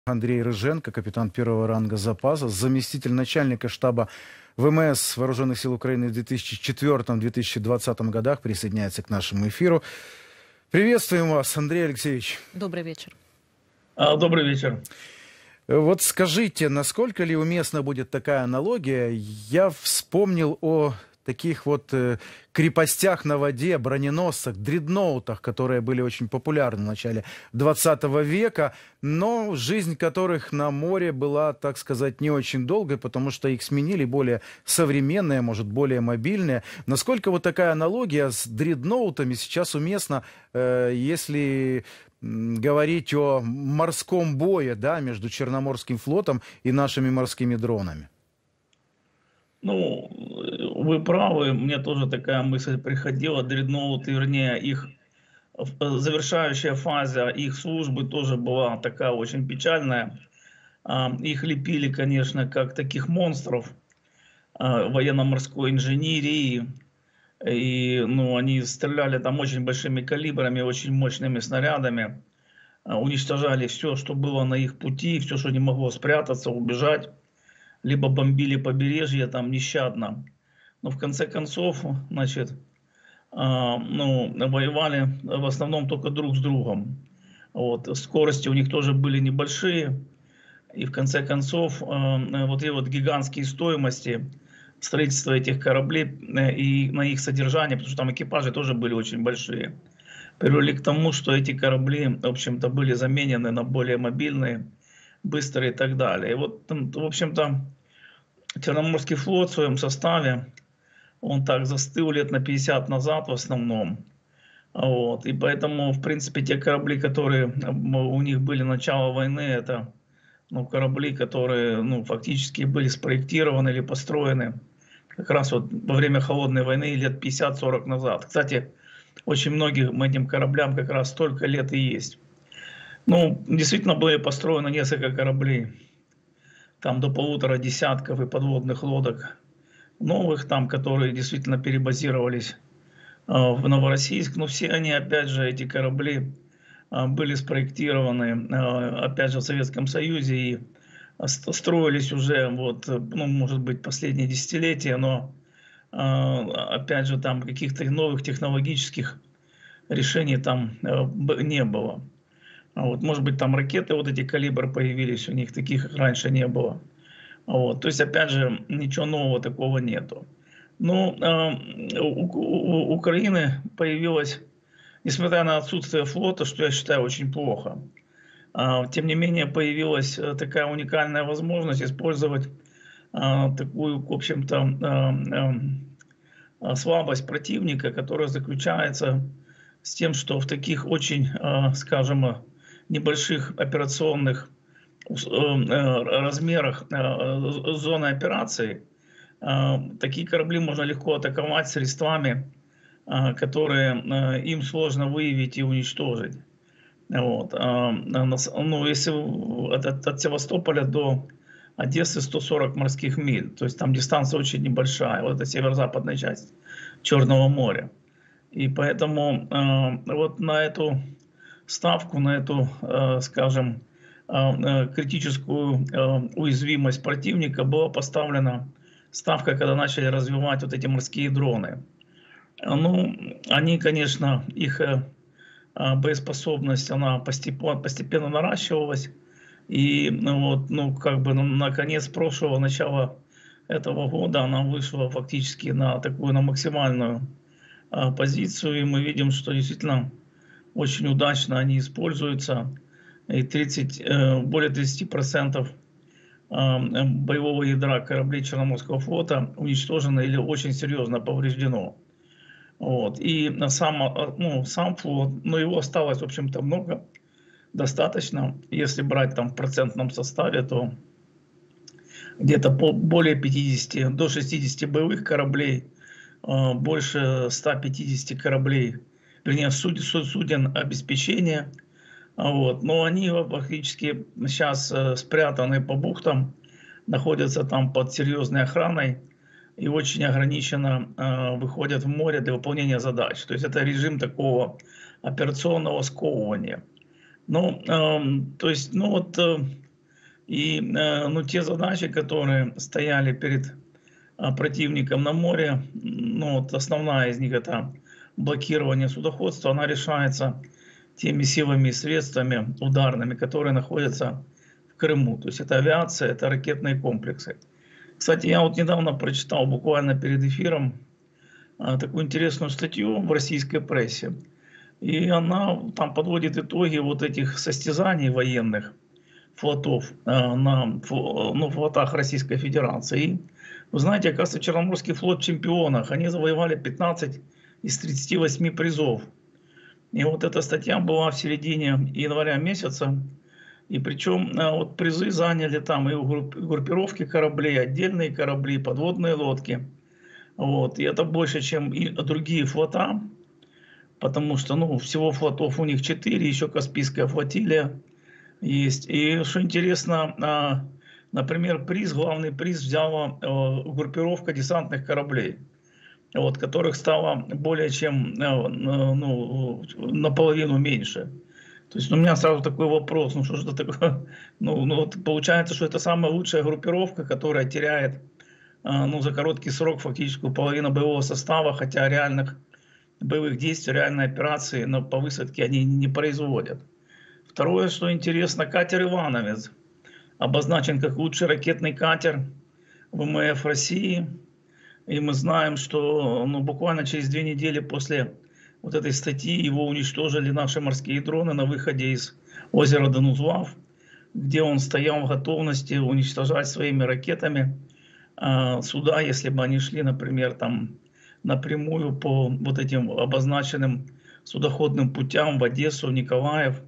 Андрей Рыженко, капитан первого ранга запаса, заместитель начальника штаба ВМС Вооруженных сил Украины в 2004-2020 годах, присоединяется к нашему эфиру. Приветствуем вас, Андрей Алексеевич. Добрый вечер. Добрый вечер. Вот скажите, насколько ли уместна будет такая аналогия? Я вспомнил о таких вот крепостях на воде, броненосцах, дредноутах, которые были очень популярны в начале 20 века, но жизнь которых на море была, так сказать, не очень долгой, потому что их сменили более современные, может, более мобильные. Насколько вот такая аналогия с дредноутами сейчас уместна, если говорить о морском бое, да, между Черноморским флотом и нашими морскими дронами? Ну, вы правы, мне тоже такая мысль приходила. Дредноуты, вернее, их завершающая фаза их службы тоже была такая очень печальная. Их лепили, конечно, как таких монстров военно-морской инженерии. И, ну, они стреляли там очень большими калибрами, очень мощными снарядами. Уничтожали все, что было на их пути, все, что не могло спрятаться, убежать. Либо бомбили побережье там нещадно. Но в конце концов, значит, воевали в основном только друг с другом. Вот. Скорости у них тоже были небольшие. И в конце концов, вот эти вот гигантские стоимости строительства этих кораблей и на их содержание, потому что там экипажи тоже были очень большие, привели к тому, что эти корабли, в общем-то, были заменены на более мобильные, быстрые и так далее. И вот, в общем-то, Черноморский флот в своем составе, он так застыл лет на 50 назад в основном. Вот. И поэтому, в принципе, те корабли, которые у них были начало войны, это корабли, которые фактически были спроектированы или построены как раз вот во время холодной войны лет 50-40 назад. Кстати, очень многим этим кораблям как раз столько лет и есть. Ну, действительно были построены несколько кораблей. Там до 1,5 десятков и подводных лодок новых, там, которые действительно перебазировались в Новороссийск. Но все они, опять же, эти корабли были спроектированы, опять же, в Советском Союзе и строились уже, вот, может быть, последние десятилетия, но, опять же, там каких-то новых технологических решений там не было. Вот, может быть, там ракеты, вот эти калибры появились, у них таких раньше не было. Вот, то есть, опять же, ничего нового такого нету. Но у Украины появилась, несмотря на отсутствие флота, что я считаю очень плохо, тем не менее появилась такая уникальная возможность использовать такую, в общем-то, слабость противника, которая заключается с тем, что в таких очень, скажем, небольших операционных размерах зоны операции такие корабли можно легко атаковать средствами, которые им сложно выявить и уничтожить. Вот. Ну, если от Севастополя до Одессы 140 морских миль, то есть там дистанция очень небольшая, вот это северо-западная часть Черного моря. И поэтому вот на эту ставку, на эту, скажем, критическую уязвимость противника была поставлена ставка, когда начали развивать вот эти морские дроны. Ну, они, конечно, их боеспособность, она постепенно наращивалась. И на конец прошлого, начала этого года она вышла фактически на такую, на максимальную позицию. И мы видим, что действительно очень удачно они используются. И более 30% боевого ядра кораблей Черноморского флота уничтожено или очень серьезно повреждено. Вот. И сам флот, но его осталось, в общем-то, много, достаточно. Если брать там в процентном составе, то где-то более 50, до 60 боевых кораблей, больше 150 кораблей, вернее, суден обеспечения. Вот. Но они фактически сейчас спрятаны по бухтам, находятся там под серьезной охраной и очень ограниченно выходят в море для выполнения задач. То есть это режим такого операционного сковывания. Ну, то есть, И ну, те задачи, которые стояли перед противником на море, ну, вот основная из них это блокирование судоходства, она решается теми силами и средствами ударными, которые находятся в Крыму. То есть это авиация, это ракетные комплексы. Кстати, я вот недавно прочитал буквально перед эфиром такую интересную статью в российской прессе. И она там подводит итоги вот этих состязаний военных флотов на флотах Российской Федерации. И, вы знаете, оказывается, Черноморский флот в чемпионах. Они завоевали 15 из 38 призов. И вот эта статья была в середине января месяца. И причем вот призы заняли там и группировки кораблей, отдельные корабли, подводные лодки. Вот. И это больше, чем и другие флота. Потому что ну, всего флотов у них 4, еще Каспийская флотилия есть. И что интересно, например, главный приз взяла группировка десантных кораблей, вот, которых стало более чем ну, наполовину меньше. То есть у меня сразу такой вопрос, ну что же это такое? Ну вот получается, что это самая лучшая группировка, которая теряет ну, за короткий срок фактически половину боевого состава, хотя реальных боевых действий, реальной операции по высадке они не производят. Второе, что интересно, катер «Ивановец» обозначен как лучший ракетный катер ВМФ России. И мы знаем, что ну, буквально через 2 недели после вот этой статьи его уничтожили наши морские дроны на выходе из озера Данузлав, где он стоял в готовности уничтожать своими ракетами суда, если бы они шли, например, там напрямую по вот этим обозначенным судоходным путям в Одессу, в Николаев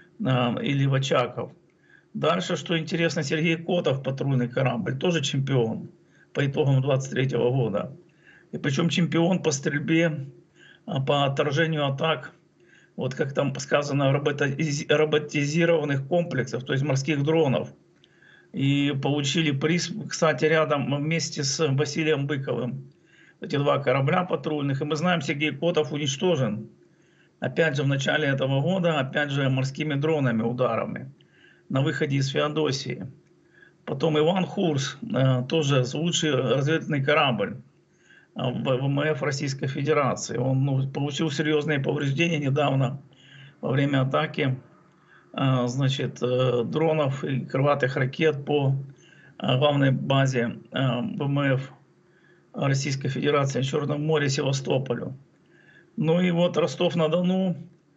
или в Очаков. Дальше, что интересно, Сергей Котов, патрульный корабль, тоже чемпион по итогам 23 года. И причем чемпион по стрельбе, по отражению атак, вот как там сказано, роботизированных комплексов, то есть морских дронов. И получили приз, кстати, рядом вместе с Василием Быковым. Эти 2 корабля патрульных. И мы знаем, Сергей Котов уничтожен. Опять же, в начале этого года, опять же, морскими дронами, ударами на выходе из Феодосии. Потом Иван Хурс, тоже лучший разведывательный корабль ВМФ Российской Федерации. Он ну, получил серьезные повреждения недавно во время атаки значит, дронов и крылатых ракет по главной базе ВМФ Российской Федерации в Черном море, Севастополю. Ну и вот Ростов-на-Дону,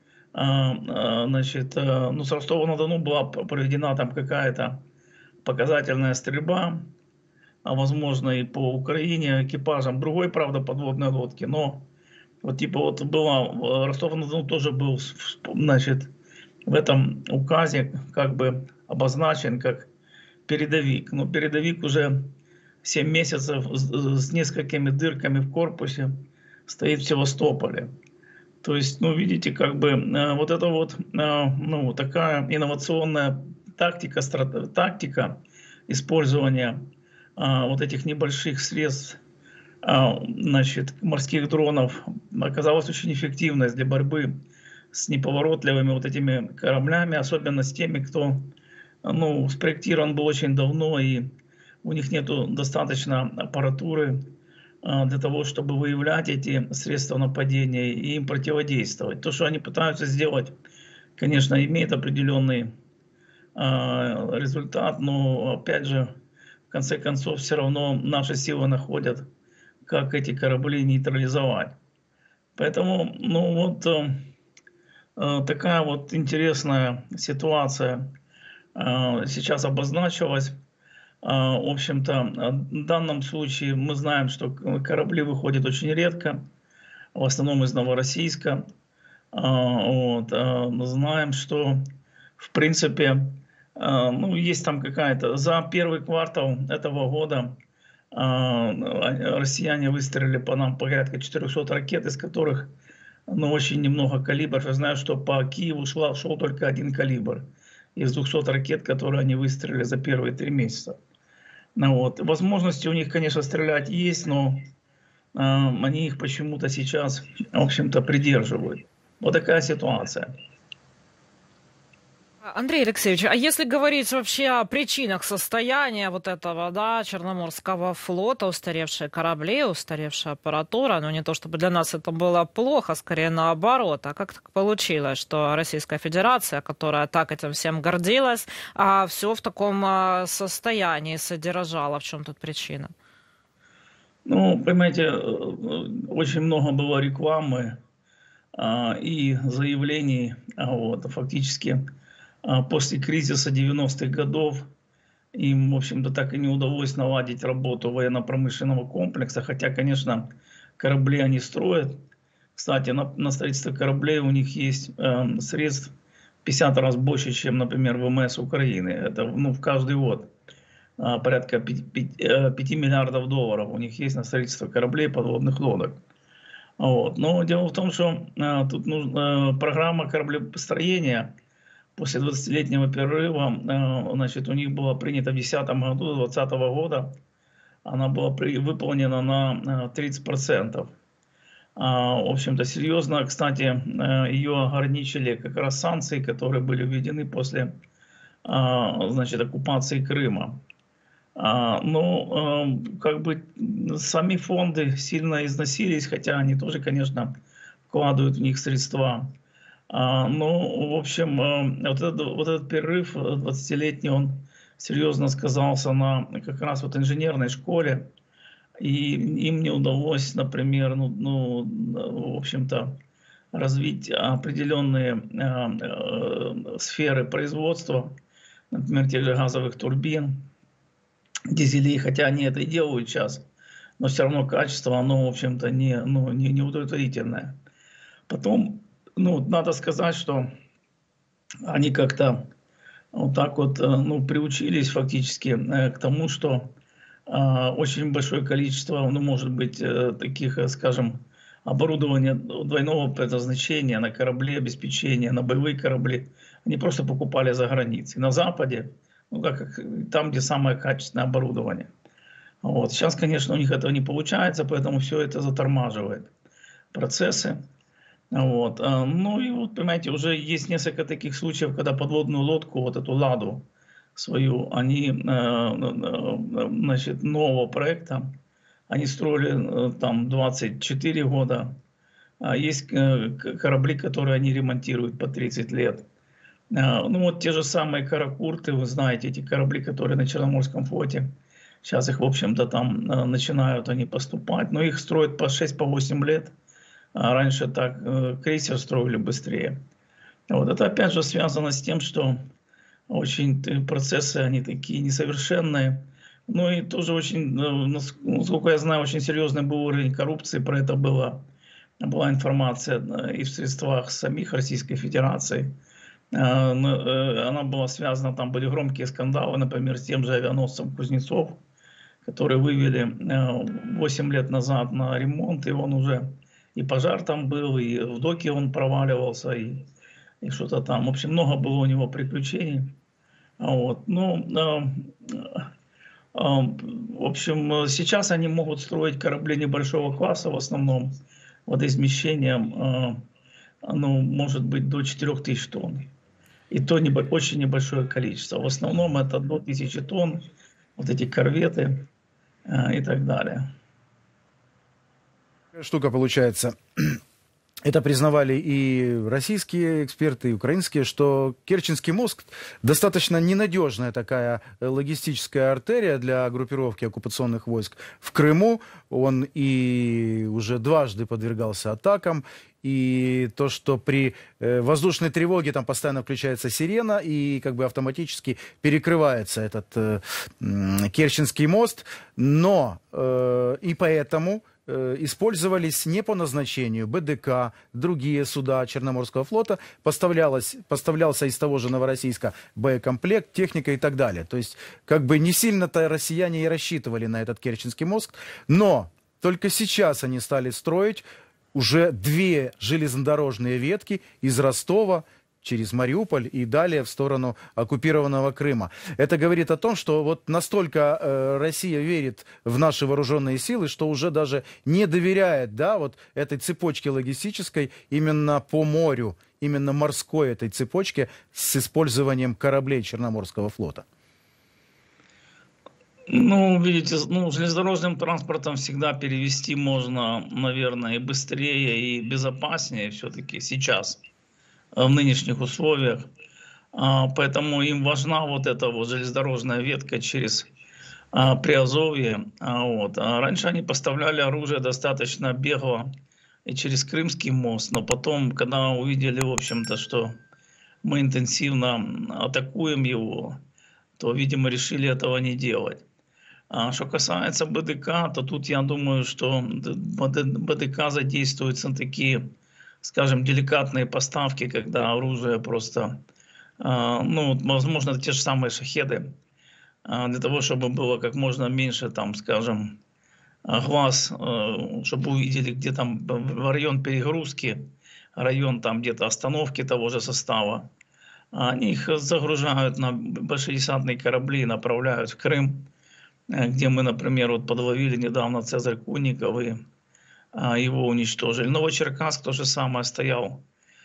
значит, ну с Ростова-на-Дону была проведена там какая-то показательная стрельба, возможно и по Украине экипажам другой, правда, подводной лодки, но вот типа вот была, Ростов-на-Дону тоже был, значит, в этом указе как бы обозначен как передовик. Но передовик уже 7 месяцев с несколькими дырками в корпусе стоит в Севастополе. То есть, ну, видите, как бы вот это вот, ну, такая инновационная тактика использования вот этих небольших средств, значит, морских дронов оказалась очень эффективной для борьбы с неповоротливыми вот этими кораблями, особенно с теми, кто, ну, спроектирован был очень давно, и у них нету достаточно аппаратуры для того, чтобы выявлять эти средства нападения и им противодействовать. То, что они пытаются сделать, конечно, имеет определенный результат, но, опять же, в конце концов, все равно наши силы находят, как эти корабли нейтрализовать. Поэтому, ну вот, такая вот интересная ситуация сейчас обозначилась. В общем-то, в данном случае мы знаем, что корабли выходят очень редко, в основном из Новороссийска. Вот. Знаем, что, в принципе, ну, есть там какая-то... За первый квартал этого года россияне выстрелили по нам порядка 400 ракет, из которых, ну, очень немного калибров. Я знаю, что по Киеву шел только 1 калибр из 200 ракет, которые они выстрелили за первые 3 месяца. Ну, вот. Возможности у них, конечно, стрелять есть, но они их почему-то сейчас, в общем-то, придерживают. Вот такая ситуация. Андрей Алексеевич, а если говорить вообще о причинах состояния вот этого, да, Черноморского флота, устаревшие корабли, устаревшая аппаратура, ну не то чтобы для нас это было плохо, скорее наоборот, а как так получилось, что Российская Федерация, которая так этим всем гордилась, все в таком состоянии содержала, в чем тут причина? Ну, понимаете, очень много было рекламы и заявлений, фактически после кризиса 90-х годов им, в общем-то, так и не удалось наладить работу военно-промышленного комплекса, хотя, конечно, корабли они строят. Кстати, на строительство кораблей у них есть средств 50 раз больше, чем, например, ВМС Украины. Это в каждый год порядка 5 миллиардов долларов у них есть на строительство кораблей, подводных лодок. Но дело в том, что тут нужна программа кораблестроения. После 20-летнего перерыва, значит, у них была принята в 2010 году, 2020 года, она была выполнена на 30%. В общем-то, серьезно, кстати, ее ограничили как раз санкции, которые были введены после, значит, оккупации Крыма. Но как бы сами фонды сильно износились, хотя они тоже, конечно, вкладывают в них средства. Ну, в общем, вот этот перерыв 20-летний, он серьезно сказался на как раз вот инженерной школе, и им не удалось, например, в общем-то, развить определенные сферы производства, например, тех же газовых турбин, дизелей, хотя они это и делают сейчас, но все равно качество, оно, в общем-то, не удовлетворительное. Потом, надо сказать, что они как-то вот так вот, приучились фактически к тому, что очень большое количество, может быть, таких, скажем, оборудования двойного предназначения на корабли, обеспечения, на боевые корабли, они просто покупали за границей. На Западе, там, где самое качественное оборудование. Сейчас, конечно, у них этого не получается, поэтому все это затормаживает процессы. Ну и вот, понимаете, уже есть несколько таких случаев, когда подводную лодку, вот эту «Ладу» свою, они, значит, нового проекта, они строили там 24 года. Есть корабли, которые они ремонтируют по 30 лет. Вот те же самые «Каракурты», вы знаете, эти корабли, которые на Черноморском флоте. Сейчас их, в общем-то, там начинают они поступать, но их строят по 6-8 лет. Раньше так крейсер строили быстрее. Это опять же связано с тем, что очень процессы, они такие несовершенные. Ну и тоже очень, насколько я знаю, очень серьезный был уровень коррупции. Про это была информация и в средствах самих Российской Федерации. Она была связана, там были громкие скандалы, например, с тем же авианосцем Кузнецов, который вывели 8 лет назад на ремонт, и он уже и пожар там был, и в доке он проваливался, и что-то там. В общем, много было у него приключений. В общем, сейчас они могут строить корабли небольшого класса, в основном водоизмещением, может быть, до 4000 тонн. И то очень небольшое количество. В основном это до 1000 тонн, вот эти корветы и так далее. Штука получается. Это признавали и российские эксперты, и украинские, что Керченский мост достаточно ненадежная такая логистическая артерия для группировки оккупационных войск в Крыму. Он и уже дважды подвергался атакам. И то, что при воздушной тревоге там постоянно включается сирена и как бы автоматически перекрывается этот Керченский мост. Но и поэтому использовались не по назначению БДК, другие суда Черноморского флота, поставлялся из того же Новороссийска боекомплект, техника и так далее. То есть как бы не сильно-то россияне и рассчитывали на этот Керченский мост, но только сейчас они стали строить уже 2 железнодорожные ветки из Ростова через Мариуполь и далее в сторону оккупированного Крыма. Это говорит о том, что вот настолько Россия верит в наши вооруженные силы, что уже даже не доверяет, да, вот этой цепочке логистической именно по морю, именно морской этой цепочке с использованием кораблей Черноморского флота? Ну, видите, ну, железнодорожным транспортом всегда перевести можно, наверное, и быстрее, и безопаснее все-таки сейчас, в нынешних условиях. Поэтому им важна вот эта вот железнодорожная ветка через Приазовье. Вот. А раньше они поставляли оружие достаточно бегло и через Крымский мост, но потом, когда увидели, в общем-то, что мы интенсивно атакуем его, то, видимо, решили этого не делать. А что касается БДК, то тут я думаю, что БДК задействуются такие, скажем, деликатные поставки, когда оружие просто, ну, возможно, те же самые шахеды, для того, чтобы было как можно меньше, там, скажем, глаз, чтобы увидели, где там район перегрузки, район там где-то остановки того же состава. Они их загружают на большие десантные корабли и направляют в Крым, где мы, например, вот подловили недавно Цезарь Кунников и его уничтожили. Новочеркасск то же самое стоял,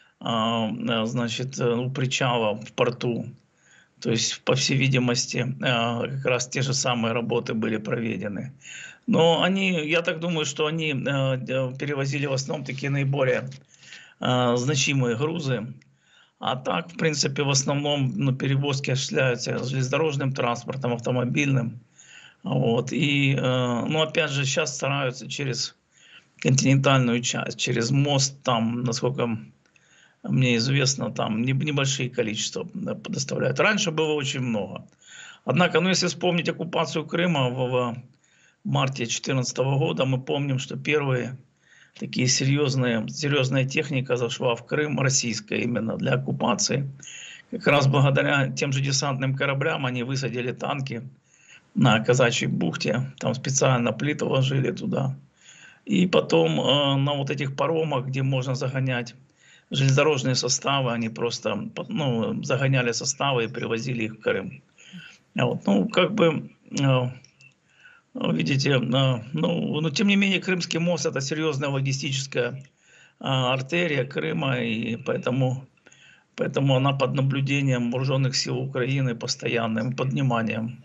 значит, у причала в порту. То есть, по всей видимости, как раз те же самые работы были проведены. Но они, я так думаю, что они перевозили в основном такие наиболее значимые грузы. А так, в принципе, в основном, ну, перевозки осуществляются железнодорожным транспортом, автомобильным. Вот. И, ну, опять же, сейчас стараются через континентальную часть, через мост, там, насколько мне известно, там небольшие количества доставляют. Раньше было очень много. Однако, ну, если вспомнить оккупацию Крыма в марте 2014 года, мы помним, что первые такие серьезная техника зашла в Крым, российская именно, для оккупации. Как раз благодаря тем же десантным кораблям они высадили танки на Казачьей бухте, там специально плиты ложили туда. И потом на вот этих паромах, где можно загонять железнодорожные составы, они просто, ну, загоняли составы и привозили их в Крым. Вот. Ну, как бы, видите, но тем не менее Крымский мост — это серьезная логистическая артерия Крыма, и поэтому она под наблюдением вооруженных сил Украины постоянным, под вниманием.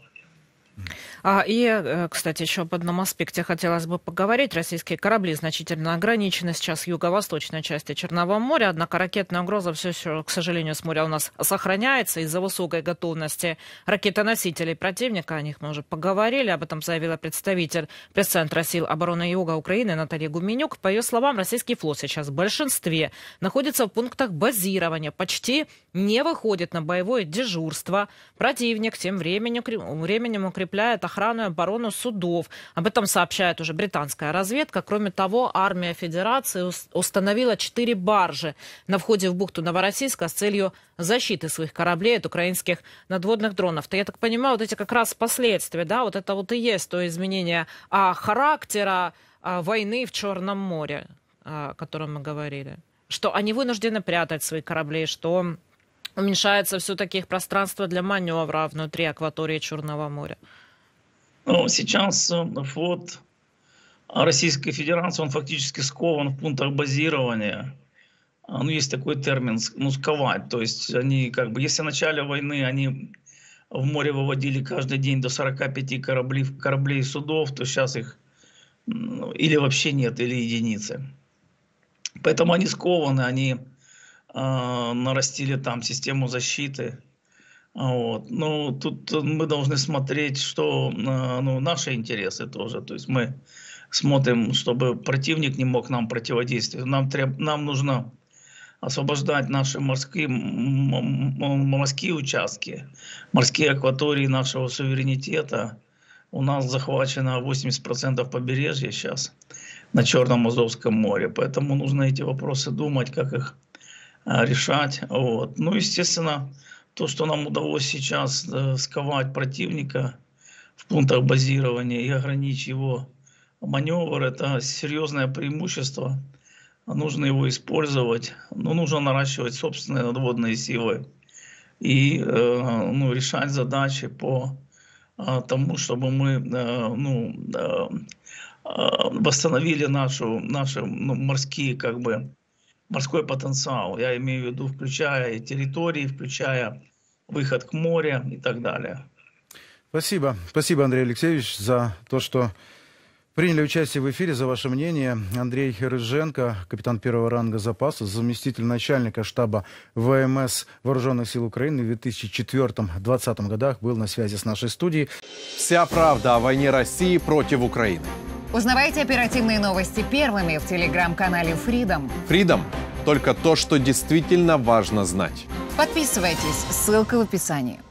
И, кстати, еще об одном аспекте хотелось бы поговорить. Российские корабли значительно ограничены сейчас в юго-восточной части Черного моря, однако ракетная угроза все еще, к сожалению, с моря у нас сохраняется из-за высокой готовности ракетоносителей противника. О них мы уже поговорили, об этом заявила представитель пресс-центра сил обороны Юга Украины Наталья Гуменюк. По ее словам, российский флот сейчас в большинстве находится в пунктах базирования, почти не выходит на боевое дежурство. Противник тем временем укрепляет охрану и оборону судов. Об этом сообщает уже британская разведка. Кроме того, армия Федерации установила 4 баржи на входе в бухту Новороссийска с целью защиты своих кораблей от украинских надводных дронов. То, я так понимаю, вот эти как раз последствия, да, вот это вот и есть то изменение характера войны в Черном море, о котором мы говорили. Что они вынуждены прятать свои корабли, что уменьшается все-таки их пространство для маневра внутри акватории Черного моря. Ну, сейчас флот Российской Федерации, он фактически скован в пунктах базирования. Ну, есть такой термин, ну, сковать. То есть они, как бы, если в начале войны они в море выводили каждый день до 45 кораблей и судов, то сейчас их или вообще нет, или единицы. Поэтому они скованы, они нарастили там систему защиты. Вот. Ну, тут мы должны смотреть, что, ну, наши интересы тоже. То есть мы смотрим, чтобы противник не мог нам противодействовать. Нам нужно освобождать наши морские участки, морские акватории нашего суверенитета. У нас захвачено 80% побережья сейчас на Черном Азовском море. Поэтому нужно эти вопросы думать, как их решать. Вот. Ну, естественно, то, что нам удалось сейчас сковать противника в пунктах базирования и ограничить его маневр, это серьезное преимущество. Нужно его использовать, но нужно наращивать собственные надводные силы и ну, решать задачи по тому, чтобы мы восстановили наши морские, как бы, морской потенциал. Я имею в виду, включая и территории, включая выход к морю и так далее. Спасибо. Спасибо, Андрей Алексеевич, за то, что приняли участие в эфире, за ваше мнение. Андрей Рыженко, капитан первого ранга запаса, заместитель начальника штаба ВМС Вооруженных сил Украины в 2004-2020 годах, был на связи с нашей студией. Вся правда о войне России против Украины. Узнавайте оперативные новости первыми в телеграм-канале Freedom. Freedom – только то, что действительно важно знать. Подписывайтесь, ссылка в описании.